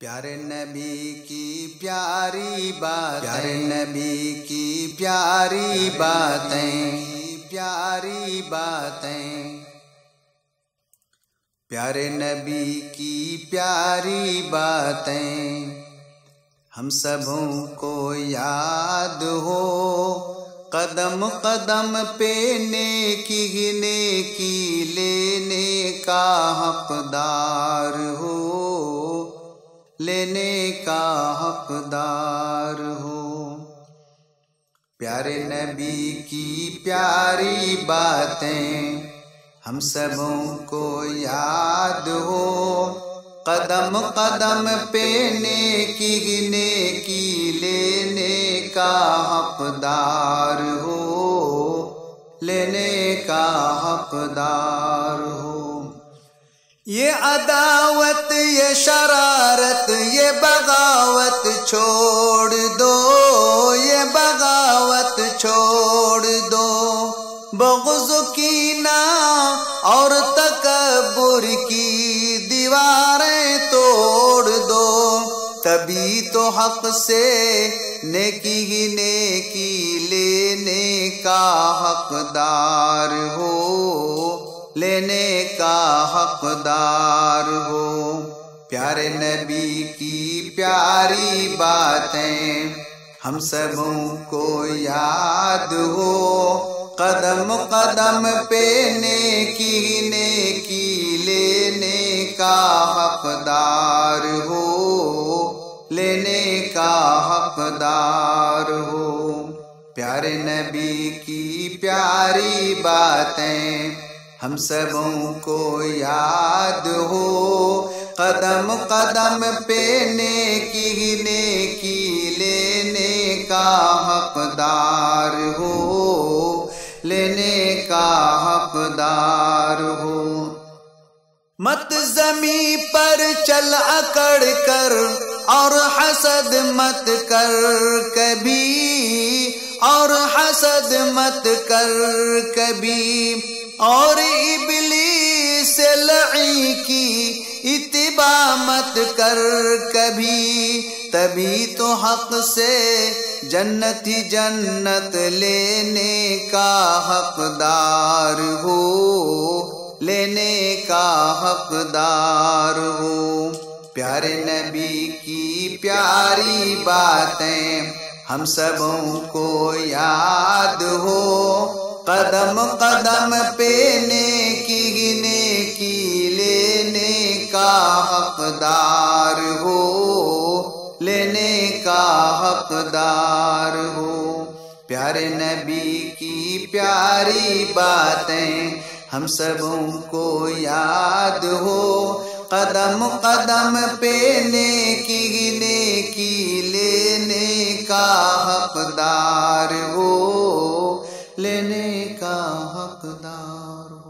پیارے نبی کی پیاری بات، پیارے نبی کی پیاری باتیں، پیاری باتیں، پیارے نبی کی پیاری باتیں ہم سبوں کو یاد ہو، قدم قدم پہ نیکی ہی نیکی لینے کا حقدار ہو، لینے کا حقدار ہو۔ پیارے نبی کی پیاری باتیں ہم سبوں کو یاد ہو، قدم قدم پہ نیکی ہی نیکی لینے کا حقدار ہو، لینے کا حقدار ہو۔ یہ عداوت، یہ شرارت، یہ بغاوت چھوڑ دو، یہ بغاوت چھوڑ دو، بغض کینہ اور تکبر کی دیواریں توڑ دو، تبھی تو حق سے نیکی ہی نیکی لینے کا حقدار ہو، لینے کا حقدار ہو۔ پیارے نبی کی پیاری باتیں ہم سبوں کو یاد ہو، قدم قدم پہ نیکی نیکی لینے کا حقدار ہو، لینے کا حقدار ہو۔ پیارے نبی کی پیاری باتیں ہم سبوں کو یاد ہو، قدم قدم پہ نیکی نیکی لینے کا حقدار ہو، لینے کا حقدار ہو۔ مت زمیں پر چل اکڑ کر اور حسد مت کر کبھی، اور حسد مت کر کبھی، اور ابلیس لعین کی اتباع مت کر کبھی، تبھی تو حق سے جنت ہی جنت لینے کا حقدار ہو، لینے کا حقدار ہو۔ پیارے نبی کی پیاری باتیں ہم سبوں کو یاد ہو، قدم قدم پہ نیکی نیکی لینے کا حقدار ہو، لینے کا حقدار ہو۔ پیارے نبی کی پیاری باتیں ہم سبوں کو یاد ہو، قدم قدم پہ نیکی نیکی لینے کا حقدار ہو، لینے کا حقدار ہو۔